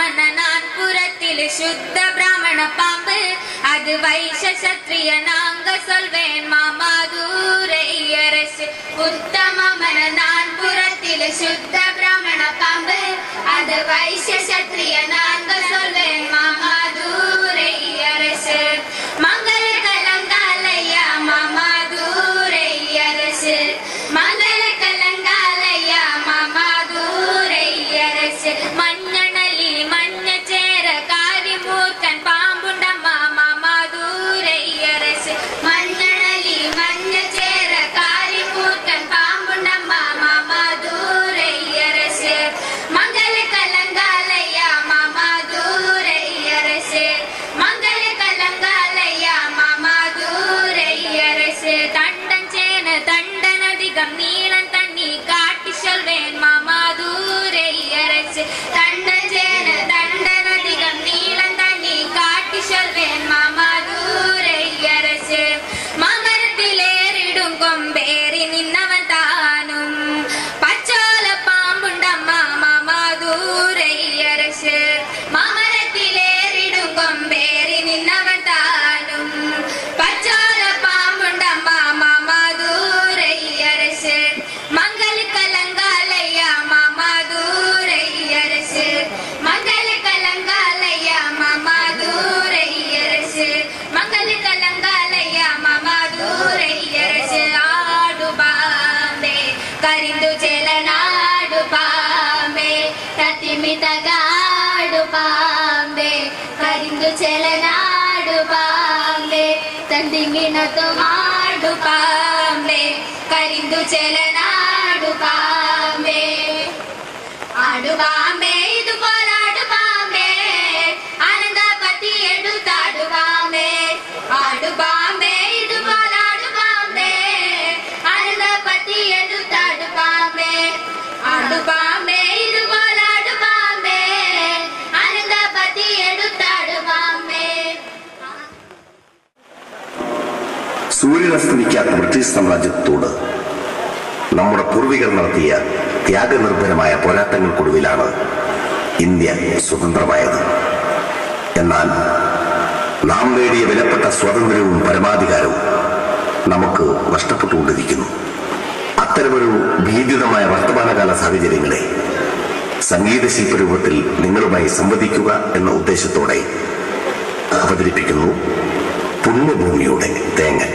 നാൻപുരത്തിൽ ശുദ്ധ ബ്രാഹ്മണ പാമ്പ് അത് വൈശ്യ ക്ഷത്രിയ നാങ്ക സൊൽവേൻ മാമാദൂരയ്യരശ് ഉത്തമമന നാൻപുരത്തിൽ ശുദ്ധ ബ്രാഹ്മണ പാമ്പ് അത് വൈശ്യ ക്ഷത്രിയ നാങ്ക സൊൽവേൻ മാമാദൂരയ്യരശ് മംഗള കലങ്കാലയ്യ മാമാദൂരയ്യരശ് മംഗള കലങ്കാലയ്യ മാമാദൂരയ്യരശ് മഞ്ഞണലി മഞ്ഞ ചേര കാരിമൂർക്കൻ പാമ്പുണ്ടമ്മ മാമാദൂരയ്യരശ് മഞ്ഞണലി മഞ്ഞ ചേര കാരിമൂർക്കൻ പാമ്പുണ്ടമ്മ മാമാദൂരയ്യരശ് മംഗള കലങ്കാലയ്യ മാമാദൂരയ്യരശ് മംഗള കലങ്കാലയ്യ മാമാദൂരയ്യരശ് തണ്ടൻ ചേന തണ്ടനധികം നീളം തണ്ണി കാട്ടി ചൊൽവേൻ മാമാദൂരയ്യരശ് തണ്ടൻ ചേന തണ്ടനധികം നീളം തണ്ണി കാട്ടി ചൊൽവേൻ മാമാദൂരയ്യരശ് മകരത്തിലേറിടും കൊമ്പേറി നിന്നവൻ താനും പച്ചോല പാമ്പുണ്ടമ്മ മാമാദൂരയ്യരശ് മകരത്തിലേറിടും കൊമ്പേറി നിന്നവൻ താനും പച്ചോല പാമ്പുണ്ടമ്മ മാമാദൂരയ്യരശ് മംഗള കലങ്കാലയ്യ മാമാദൂരയ്യരശ് മംഗള കലങ്കാലയ്യ മാമാദൂരയ്യരശ് മംഗള കലങ്കാലയ്യ മാമാദൂരയ്യരശ് ആടുപാമ്പേ കരിന്തു ചെലനാടു പാമ്പേ തത്തിമിതകാടു പാമ്പേ കരിന്തു ചെലനാടു പാമ്പേ തന്തിങ്ങിണത്തു മാടു പാമ്പേ കരിന്തു ചെലനാടു പാമ്പേ ആടുപാമ്പേ ഇതുപോലാടുപാമ്പേ ആനന്ദപതി എടുത്താടുപാമ്പേ ആടുപാമ്പേ ഇതുപോലാടുപാമ്പേ ആനന്ദപതി എടുത്താടുപാമ്പേ ആടുപാമ്പേ ഇതുപോലാടുപാമ്പേ ആനന്ദപതി എടുത്താടുപാമ്പേ. സൂര്യനസ്തമിക്കാത്ത ബ്രിട്ടീഷ് സാമ്രാജ്യത്തോട് നമ്മുടെ പൂർവികർ നടത്തിയ ത്യാഗനിർഭരമായ പോരാട്ടങ്ങൾക്കൊടുവിലാണ് ഇന്ത്യ സ്വതന്ത്രമായത്. എന്നാൽ നാം നേടിയ വിലപ്പെട്ട സ്വാതന്ത്ര്യവും പരമാധികാരവും നമുക്ക് നഷ്ടപ്പെട്ടുകൊണ്ടിരിക്കുന്നു. അത്തരമൊരു ഭീതിതമായ വർത്തമാനകാല സാഹചര്യങ്ങളെ സംഗീത ശില്പരൂപത്തിൽ നിങ്ങളുമായി സംവദിക്കുക എന്ന ഉദ്ദേശത്തോടെ അവതരിപ്പിക്കുന്നു പുണ്യഭൂമിയുടെ തേങ്ങൽ.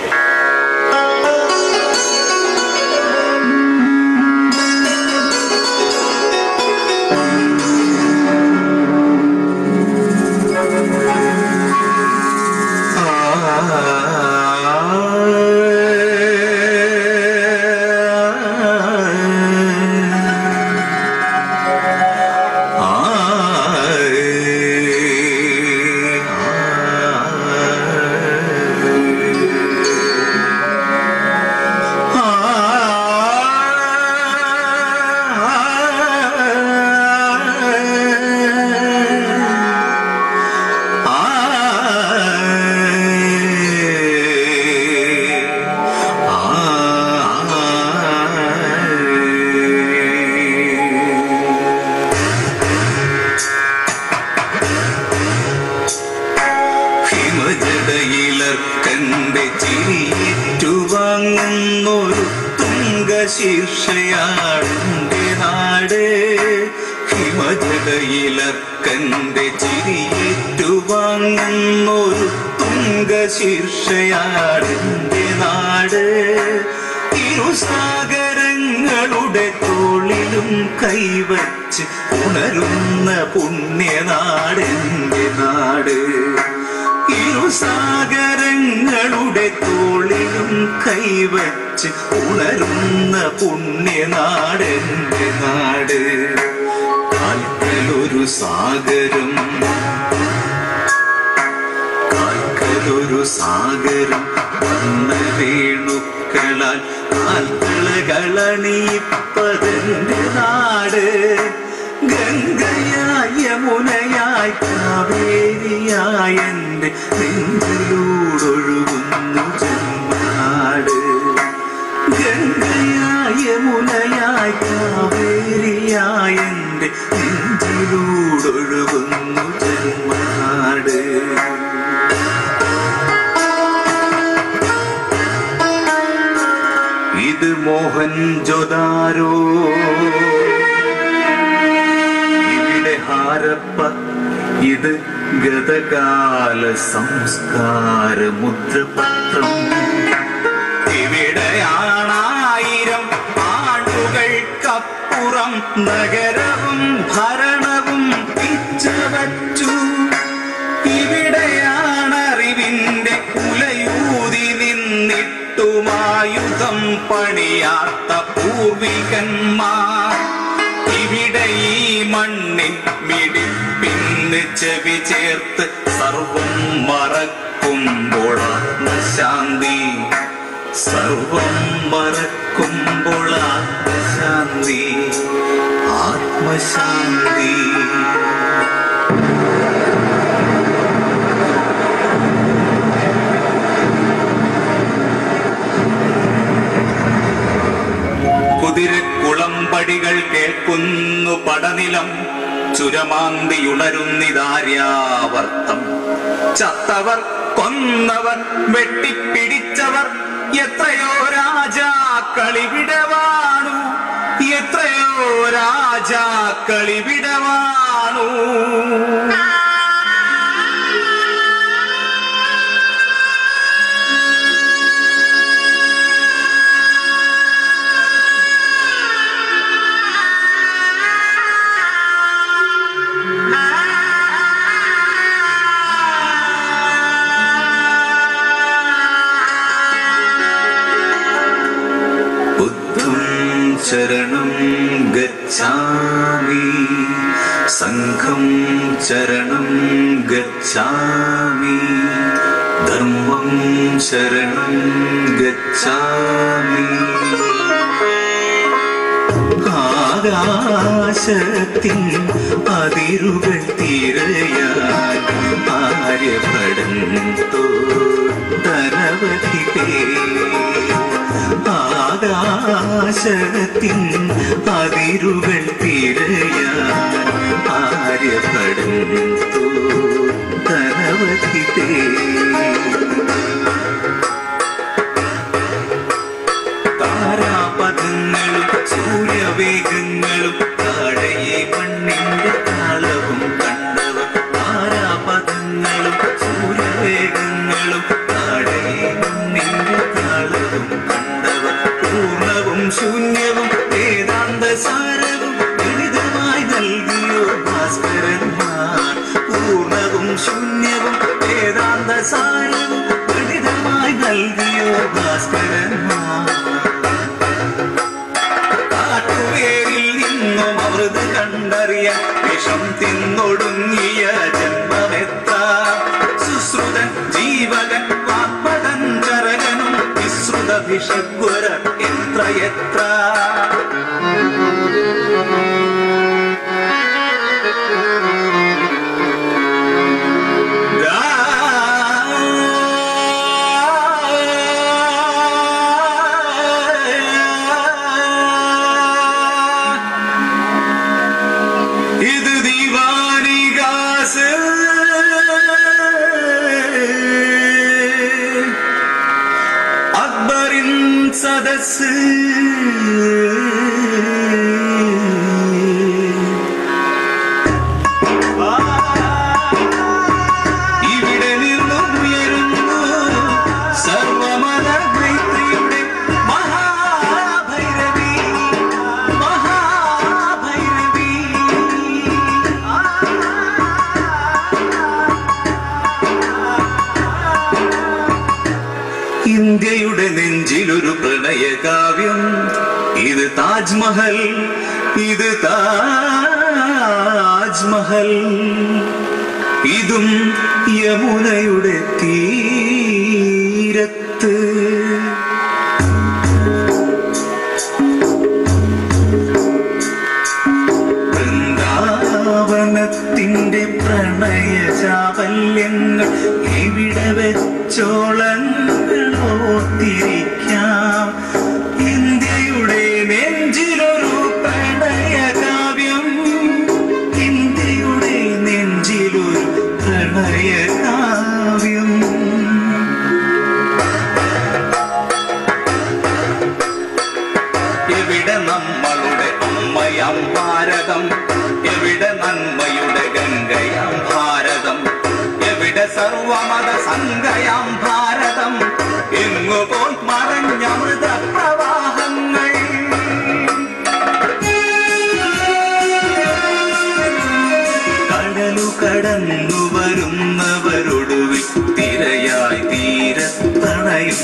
ശീർഷയാണെന്റെ നാട് ഹിമജടയിലക്കന്റെ ചിരിയേറ്റുവാങ്ങുന്നൊരു തുംഗശീർഷയാണെന്റെ നാട്. ഇരുസാഗരങ്ങളുടെ തോളിലും കൈവച്ച് ഉണരുന്ന പുണ്യനാടെന്റെ നാട്. ഇരുസാഗരങ്ങളുടെ തോളിലും കൈവച്ച് ഉണരുന്ന പുണ്യനാടെന്റെ നാട്. കാൽക്കലൊരു സാഗരം കാൽക്കലൊരു സാഗരം വർണ്ണവേണുക്കളാൽ കാൽക്കളകളണിയിപ്പതെന്റെ നാട്. ഗംഗയായ യമുനയായി കാവേരിയായ എന്റെ നെഞ്ചിലൂടൊഴുകുന്നു ജന്മനാട്. ഗംഗയായ യമുനയായി കാവേരിയായ എന്റെ എൻ്റെ നെഞ്ചിലൂടൊഴുകുന്നു ജന്മനാട്. ഇത് മോഹൻജൊദാരോ, ഇവിടെ ഹാരപ്പ, ഇത് ഗതകാല സംസ്കാര മുദ്രപത്രം. ഇവിടെയാണായിരം ആണ്ടുകൾക്കപ്പുറം നഗരവും ഭരണവും പിച്ചവച്ചു. ഇവിടെയാണറിവിന്റെ കുലയൂതി നിന്നിട്ടുമായുധം പണിയാത്ത പൂർവികന്മാർ. ഇവിടെ ഈ മണ്ണിൻ മിടിപ്പിന്ന് ചെവി ചേർത്ത് സർവം മറക്കുമ്പോൾ ആത്മശാന്തി, സർവം മറക്കുമ്പോൾ ആത്മശാന്തി, ആത്മശാന്തി. കുതിരക്കുളമ്പടികൾ കേൾക്കുന്നു പടനിലം, ചുരമാന്തിയുണരുന്നിതാര്യാവർത്തം. ചത്തവർ, കൊന്നവർ, വെട്ടിപ്പിടിച്ചവർ, എത്രയോ രാജാക്കളിവിടെ വാണു, എത്രയോ രാജാക്കളിവിടെ വാണു. ശരണം ഗച്ഛാമി, സംഘം ശരണം ഗച്ഛാമി, ധർമ്മം ശരണം ഗച്ഛാമി. ആകാശത്തിൻ അതിരുകൾ തിരയാൻ ആര്യഭടൻ തോന്നവധി ആകാശത്തിൻ അതിരുകൾ തിരയാൻ ആര്യഭടൻ തോന്നവധി താരാപഥങ്ങളും സൂര്യവേഗങ്ങളും താഴയെ മണ്ണിന്റെ താളവും കണ്ടവർ. താരാപഥങ്ങളും സൂര്യവേഗങ്ങളും താഴയെ മണ്ണിന്റെ താളവും കണ്ടവർ. പൂർണ്ണവും ശൂന്യവും വേദാന്ത സാരവും ഗണിതമായി നൽകിയോ ഭാസ്കരന്മാർ. പൂർണ്ണവും ശൂന്യവും വേദാന്ത സാരവും ഗണിതമായി നൽകിയോ ഭാസ്കരന്മാർ. കാട്ടുവേരിൽ നിന്നും അമൃത് കണ്ടറിയാൻ വിഷം തിന്നൊടുങ്ങിയ ജന്മമെത്ര. സുശ്രുതൻ ജീവകൻ വാഗ്മതൻ ചരകനും വിശ്രുത ഭിഷഗ്വര എത്ര എത്ര. ഇത് ദീവാനികാസ്, അക്ബറിൻ സദസ്. ഇവിടെ നിന്നും ഉയരുന്നു സർവമത മൈത്രിയുടെ മഹാഭൈരവി, മഹാഭൈരവി. ഇന്ത്യയുടെ നെഞ്ചിലൊരു പ്രണയകാവ്യം, ഇത് താജ്മഹൽ, ഇത് താജ്മഹൽ. ഇതും യമുനയുടെ തീരത്ത്. വൃന്ദാവനത്തിന്റെ പ്രണയ ചാവല്യങ്ങൾ എവിടെ വെച്ചോളങ്ങളോത്തിരിക്കാം. ഇന്ത്യയുടെ നെഞ്ചിലൊരു പ്രണയ കാവ്യം, കടലു കടന്നു വരുന്നവരൊടുവിൽ തിരയായി തീരത്തണയും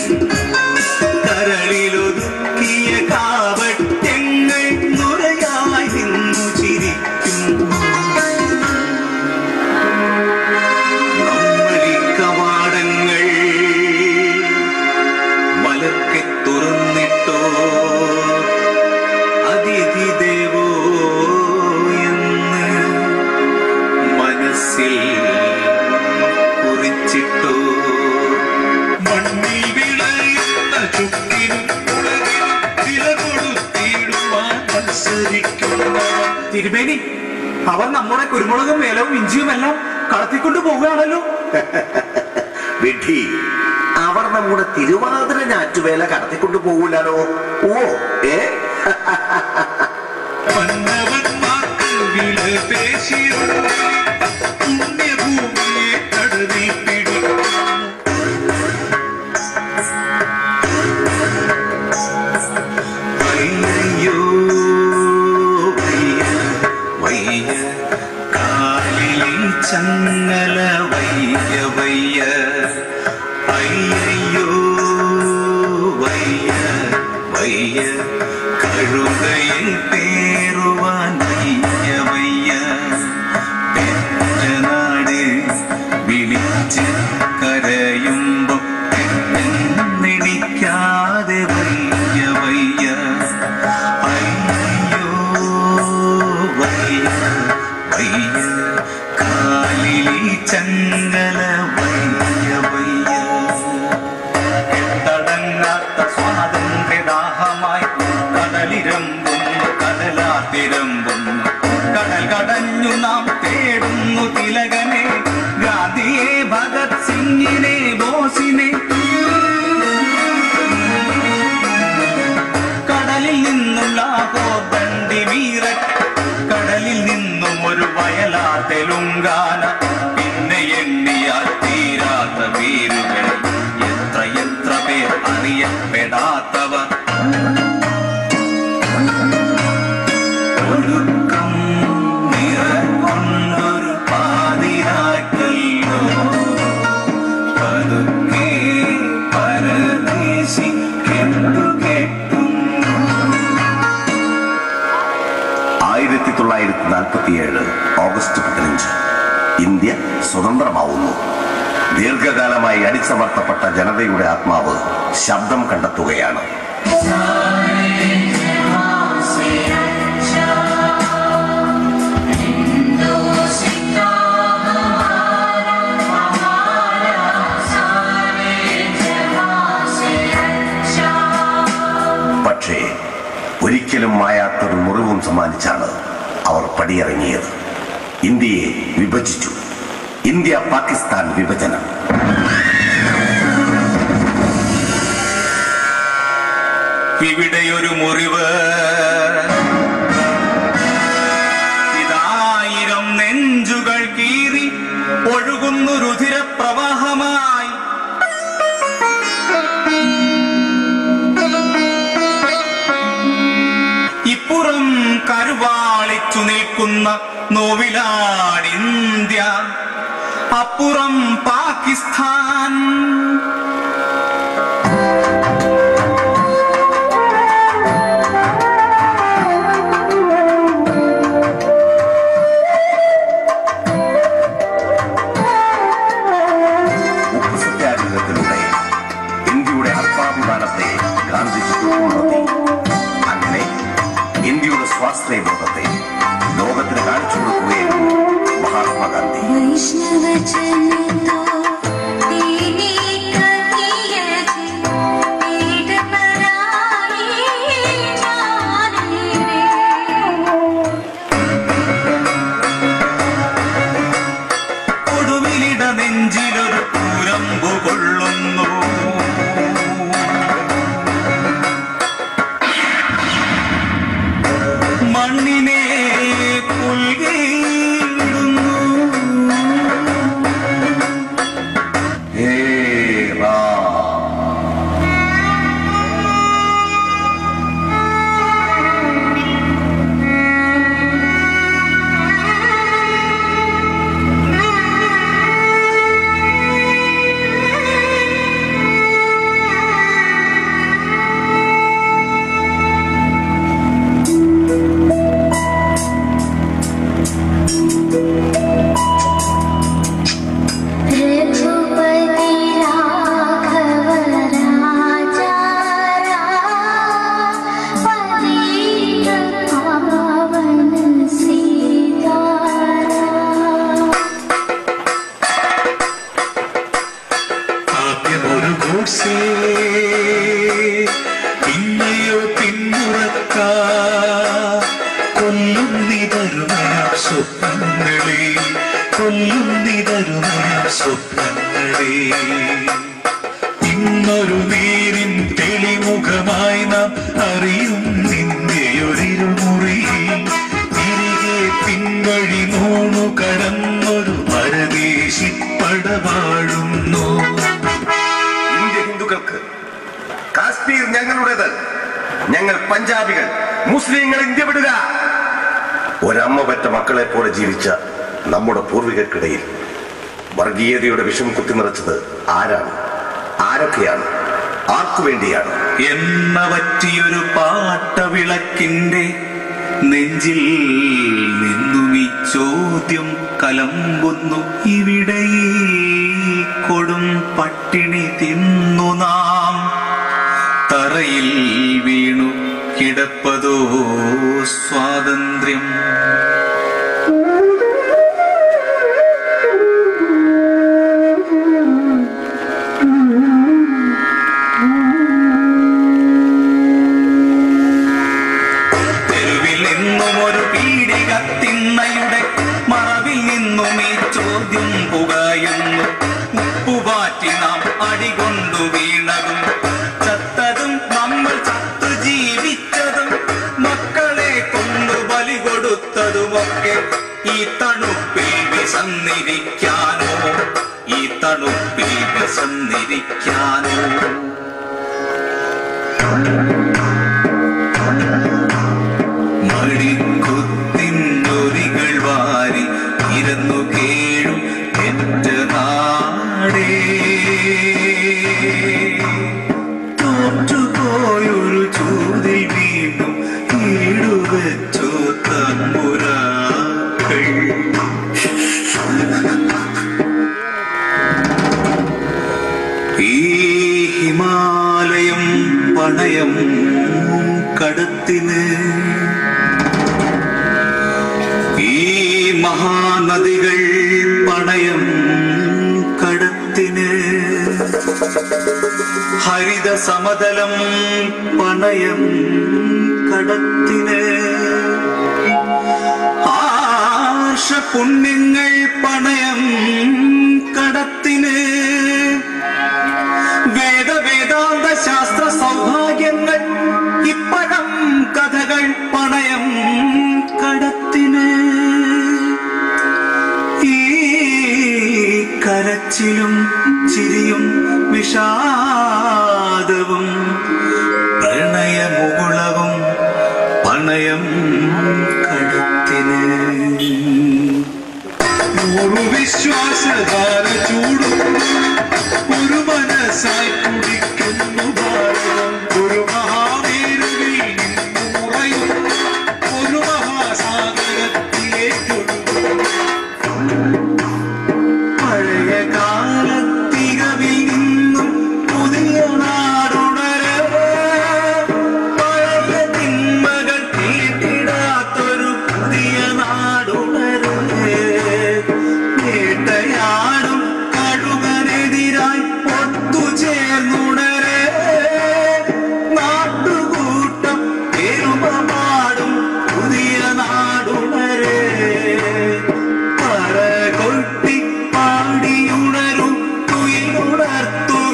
കരളിലൊതുക്കിയ കാവട്യങ്ങൾ നുരയായി നിന്നു ചിരിക്കും. നമ്മളീ കവാടങ്ങൾ മലർക്കെ തുറന്നിട്ടോ അതിഥി ദേവോ എന്ന് മനസ്സിൽ കുറിച്ചിട്ടോ. മണ്ണിൽ വിളയുന്ന ചുക്കിനും ഉലകിനും വില കൊടുത്തിടുവാൻ മത്സരിക്കുന്നവർ. തിരുമേനി, അവർ നമ്മുടെ കുരുമുളകും ഏലവും ഇഞ്ചിയും എല്ലാം കടത്തിക്കൊണ്ടു പോവുകയാണല്ലോ. വിഡി, അവർ നമ്മുടെ തിരുവാതിര ഞാറ്റുവേല കടത്തിക്കൊണ്ടു പോകൂലോ. ഓ മന്നവന്മാർക്ക് വില പേശിയുള്ള പുണ്യഭൂമിയെ കടലിൽ പിടിക്കുന്നു. അയ്യോ വയ്യ വയ്യ കാലിൽ ചങ്ങല വയ്യ വയ്യ. അയ്യോ വയ്യ വയ്യ കഴുകയിൽ പേറുവാൻ വയ്യ വയ്യ. പെറ്റനാട് വിളിച്ച് കരയുമ്പോ നെടിക്കാതെ വയ്യ വയ്യ. അയ്യോ വയ്യ വയ്യ കാലിൽ ചങ്ങല വയ്യ വയ്യ. കെട്ടടങ്ങാത്ത സ്വാതന്ത്ര്യദാഹമായി കടലിരമ്പുന്നു കടലാത്തിരമ്പുന്നു. കടൽ കടഞ്ഞു നാം തേടുന്നു തിലകനെ, ഗാന്ധിയെ, ഭഗത് സിംഗിനെ, ബോസിനെ. കടലിൽ നിന്നും ലാഹോർ, ദണ്ഡി, മീററ്റ്, കടലിൽ നിന്നും ഒരു വയലാ തെലുങ്കാന. പിന്നെ എണ്ണിയാൽ തീരാത്ത പേരുകൾ, എത്ര എത്ര പേർ അറിയപ്പെടാത്തവർ. ഒഴുക്കം നിറകൊണ്ടൊരു പാതിരാക്കല്ലോ പതുക്കെ പരദേശി കെട്ടു കെട്ടുന്നു. 1947 ഓഗസ്റ്റ് 15 ഇന്ത്യ സ്വതന്ത്രമാവുന്നു. ദീർഘകാലമായി അടിച്ചമർത്തപ്പെട്ട ജനതയുടെ ആത്മാവ് ശബ്ദം കണ്ടെത്തുകയാണ്. പക്ഷേ ഒരിക്കലും മായാത്തൊരു മുറിവും സമ്മാനിച്ചാണ് അവർ പടിയിറങ്ങിയത്. ഇന്ത്യയെ വിഭജിച്ചു. ഇന്ത്യ പാകിസ്ഥാൻ വിഭജനം. ഇവിടെയൊരു മുറിവ്, ഇതായിരം നെഞ്ചുകൾ കീറി ഒഴുകുന്നു രുധിരപ്രവാഹമായി. ഇപ്പുറം കരുവാളിച്ചു നിൽക്കുന്ന നോവിലാണിന്ത്യ, അപ്പുറം പാകിസ്ഥാൻ. ഉപ്പുസത്യാഗ്രഹത്തിലൂടെ ഇന്ത്യയുടെ ആത്മാഭിമാനത്തെ ഗാന്ധിജി തൊട്ടുണർത്തി. അങ്ങനെ ഇന്ത്യയുടെ സ്വാശ്രയബോധത്തെ ലോകത്തിന് കാണിച്ചു കൊടുക്കുകയായിരുന്നു മഹാത്മാഗാന്ധി. കൊല്ലുന്നിതരുമയ സ്വപ്നങ്ങളെ. ഇന്നൊരു നീരിൻ തെളിമുഖമായി നാം അറിയും നിന്റെയൊരിരുമുറി. തിരികെ പിൻവഴി നൂണു കടന്നൊരു പരദേശി പടവാഴുന്നു. ഇന്ത്യ ഹിന്ദുക്കൾക്ക്, കാശ്മീർ ഞങ്ങളുടേത്, ഞങ്ങൾ പഞ്ചാബികൾ, മുസ്ലിങ്ങൾ ഇന്ത്യ വിടുക. ഒരമ്മ പറ്റ മക്കളെ പോലെ ജീവിച്ച നമ്മുടെ പൂർവികർക്കിടയിൽ വർഗീയതയുടെ വിഷം കുത്തി നിറച്ചത് ആരാണ്? ആരൊക്കെയാണ്? ആർക്കു വേണ്ടിയാണ്? എന്ന പറ്റിയൊരു പാട്ടവിളക്കിന്റെ നെഞ്ചിൽ നിന്നും ഈ ചോദ്യം കലമ്പുന്നു. ഇവിടെ കൊടും പട്ടിണി തിന്നു നാം തറയിൽ വീണു കിടപ്പതോ സ്വാതന്ത്ര്യം. തെരുവിൽ നിന്നും ഒരു പീടി കത്തിണ്ണയുടെ മറവിൽ നിന്നും ഈ ചോദ്യം പുകയുന്നു. ഉപ്പുപാറ്റി നാം അടികൊണ്ടു വീണതും ചത്തതും നമ്മൾ ചത്തു ജീവിച്ചതും മക്കളെ കൊണ്ടു ബലി കൊടുത്തതുമൊക്കെ ഈ തണുപ്പിൽ വിസന്നിരിക്കാനോ, ഈ തണുപ്പിൽ വിസന്നിരിക്കാനോ. മടിക്കുത്തിന്നൊരികൾ വാരി ഇരന്നു കേഴും എന്റെ നാടേ. തോറ്റുപോയൊരു ചൂതിൽ വീണ്ടും ഈടുവെച്ചോ തമ്പുരാക്കൾ. ഈ ഹിമാലയം പണയം കടത്തിന്, ഈ മഹാനദികൾ പണയം കടത്തിന്, ഹരിത സമതലം പണയം കടത്തിന്, ആർഷ പുണ്യങ്ങൾ പണയം കടത്തിന്, വേദാന്ത ശാസ്ത്ര സൗഭാഗ്യങ്ങൾ ഇപ്പഴം കഥകൾ പണയം കടത്തിന്. ഈ കരച്ചിലും ചിരിയും വിഷാദവും പ്രണയമുകുളവും പണയം കടത്തിന്. വിശ്വാസധാര ചൂടും ഒരു മനസ്സായി കുടിക്കുന്നു ഭാരതം. ഒരു മഹാമേരുവിൽ നിന്നുറയും ഒരു മഹാസാഗരത്തിലേക്കൊഴുകും. പഴയ കാലത്തികവിൽ നിന്നും പുതിയ നാടുണരവേ. പഴയ തിന്മകൾ കേട്ടിടാത്തൊരു പുതിയ നാടുണരവേ. വേട്ടയാടും കഴുകനെതിരായി ഒത്തുചേർന്നുണരേ. നാട്ടുകൂട്ടം പെരുമപാടും പുതിയ നാടുണരേ. പറകൊട്ടി പാടിയുണരും തുയിലുണർത്തുക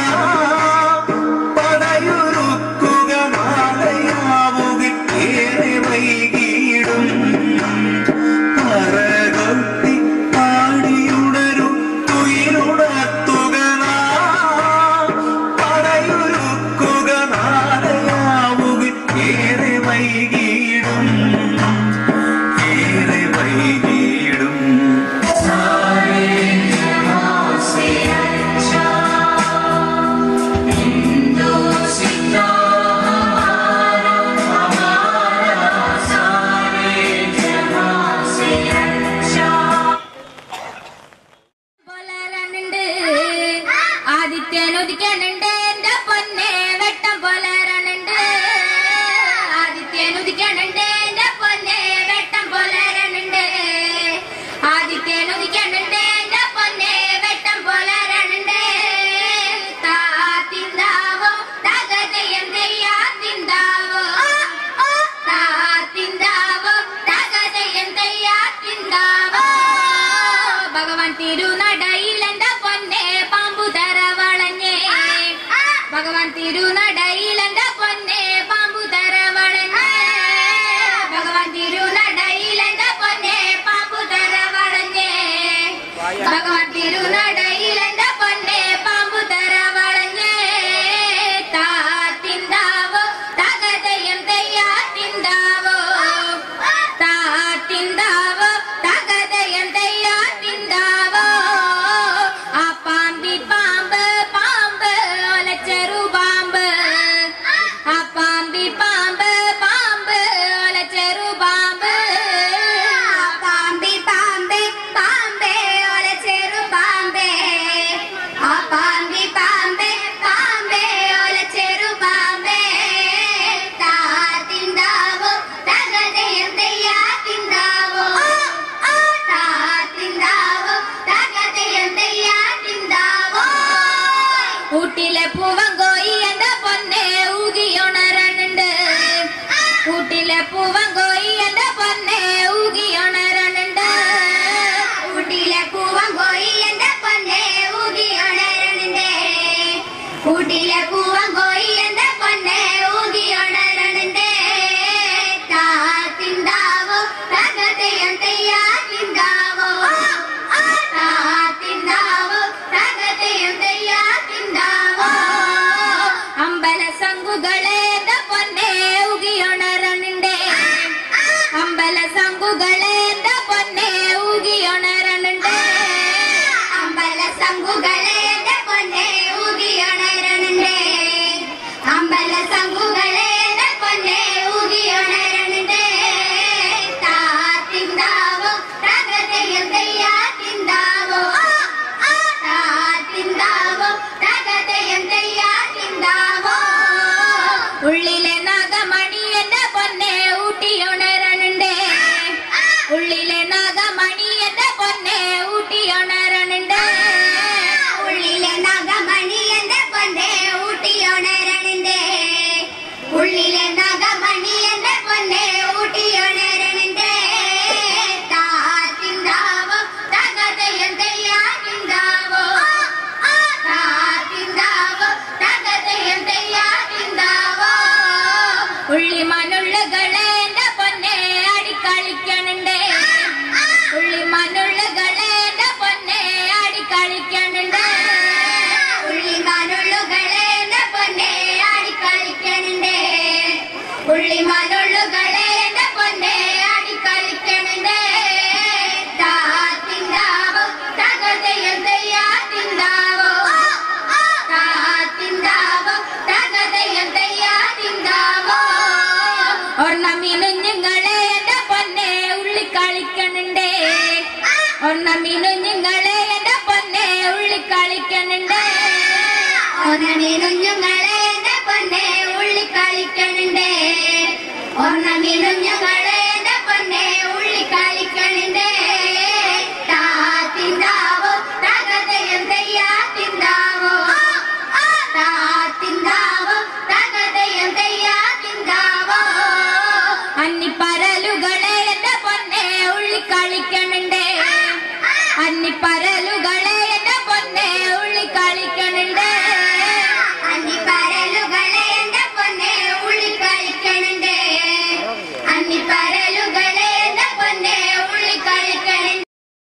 പടയൊരുക്കുക നാളെയാവുക ഏറെ വൈകിടും. പറകൊട്ടി പാടിയുണരും തുയിലുണർത്തുക പടയൊരുക്കുക നാളെയാവുക ഏറെ വൈകിടും, ഏറെ വൈകിടും. പോലരനുണ്ട് ആദിത്യനുദിക്കനുണ്ട് എന്റെ പൊന്നെ വെട്ടം പോലരനുണ്ട്. ആദിത്യനുദിക്കനുണ്ട് എന്റെ പൊന്നെ വെട്ടം പോലരനുണ്ട്. ആദിത്യനുദിക്കനുണ്ട് എന്റെ പൊന്നെ വെട്ടം പോലരനുണ്ട്. താത്തിന്താവോ തകതയം തെയ്യാത്തിന്താവോ, താത്തിന്താവോ തകതയം തെയ്യാത്തിന്താവോ. ഭഗവാൻ തിരുനടയിൽ എന്റെ പൊന്നെ പാമ്പു തര വളഞ്ഞേ ഭഗവാൻ തിരുനടയിൽ എന്റെ പൊന്നെ പാമ്പു തര വളഞ്ഞേ ഭഗവാൻ തിരുനടയിൽ എന്റെ പൊന്നെ പാമ്പു തര വളഞ്ഞേ ഭഗവാൻ തിരുനടയിൽ എന്റെ പൊന്നെ പാമ്പു തര വളഞ്ഞേ താത്തിന്താവോ തകതയം തെയ്യാത്തിന്താവോ താത്തിന്താവോ തകതയം തെയ്യാത്തിന്താവോ ആ പാമ്പി പാമ്പ് പാമ്പ് ഒലച്ചെറു പാമ്പ് ആ പാമ്പി പാമ്പ് പാമ്പ് ഒലച്ചെറു പാമ്പ് പാമ്പി പാമ്പ് പാമ്പ് ഒലച്ചെറു പാമ്പ് ആ പാമ്പി പാമ്പ് പാമ്പ് ഒലച്ചെറു പാമ്പ് താത്തിന്താവോ തകതയം തെയ്യാത്തിന്താവോ താത്തിന്താവോ തകതയം തെയ്യാത്തിന്താവോ കൂട്ടിലെ പൂവങ്കോയി എന്റെ പൊന്നെ ഊകിയുണരണുണ്ട് കൂട്ടിലെ പൂവങ്കോയി എന്റെ പൊന്നെ ഊകിയുണരണുണ്ട് കൂട്ടിലെ പൂവങ്കോയി എന്റെ പൊന്നെ ഊകിയുണരണുണ്ട് കൂട്ടിലെ പൂവങ്കോയി എന്റെ പൊന്നെ ഊകിയുണരണുണ്ട് താത്തിന്താവോ തകതയം തെയ്യാത്തിന്താവോ താത്തിന്താവോ തകതയം തെയ്യാത്തിന്താവോ അമ്പല സംഘുകളെ എന്റെ പൊന്നെ ഊകിയുണരണുണ്ട് അമ്പല സംഘുകളെ എന്റെ പൊന്നെ ഊകിയുണരണുണ്ട് അമ്പല സംഘുകളെ എന്റെ പൊന്നെ ഊകിയുണരണുണ്ട് അമ്പല സംഘുകളെ എന്റെ പൊന്നെ ഊകിയുണരണുണ്ട് താത്തിന്താവോ തകതയം തെയ്യാത്തിന്താവോ താത്തിന്താവോ തകതയം തെയ്യാത്തിന്താവോ ഉള്ളിലെ നാഗമണി എന്റെ പൊന്നെ ഊട്ടിയുണരണുണ്ട് ഉള്ളിലെ നാഗമണി എന്റെ പൊന്നെ ഊട്ടിയുണരണുണ്ട് ഉള്ളിലെ നാഗമണി എന്റെ പൊന്നെ ഊട്ടിയുണരണുണ്ട് ഉള്ളിലെ നാഗമണി എന്റെ പൊന്നെ ഊട്ടിയുണരണുണ്ട് താത്തിന്താവോ തകതയം തെയ്യാത്തിന്താവോ താത്തിന്താവോ തകതയം തെയ്യാത്തിന്താവോ ഉള്ളിമനുള്ളുകളെ എന്റെ പൊന്നെ ആടിക്കളിക്കണുണ്ട് ഉള്ളിമനുള്ളുകളെ എന്റെ പൊന്നെ ആടിക്കളിക്കണുണ്ട് ഉള്ളിമനുള്ളുകളെ എന്റെ പൊന്നെ ആടിക്കളിക്കണുണ്ട് ഉള്ളിമനുള്ളുകളെ എന്റെ പൊന്നെ ആടിക്കളിക്കണുണ്ട് താത്തിന്താവോ തകതയം തെയ്യാത്തിന്താവോ താത്തിന്താവോ തകതയം തെയ്യാത്തിന്താവോ ഒർണമിനുഞ്ഞുങ്ങളെ എന്റെ പൊന്നെ ഉള്ളിക്കളിക്കണുണ്ട് ഒർണമിനുഞ്ഞുങ്ങളെ എന്റെ പൊന്നെ ഉള്ളിക്കളിക്കണുണ്ട് ഒർണമിനുഞ്ഞുങ്ങളെ എന്റെ പൊന്നെ ഉള്ളിക്കളിക്കണുണ്ട് ഒർണമിനുഞ്ഞുങ്ങളെ എന്റെ പൊന്നെ ഉള്ളിക്കളിക്കണുണ്ട് താത്തിന്താവോ തകതയം തെയ്യാത്തിന്താവോ താത്തിന്താവോ തകതയം തെയ്യാത്തിന്താവോ അന്നിപ്പരലുകളെ എന്റെ പൊന്നെ ഉള്ളിക്കളിക്കണുണ്ട് അന്നിപ്പര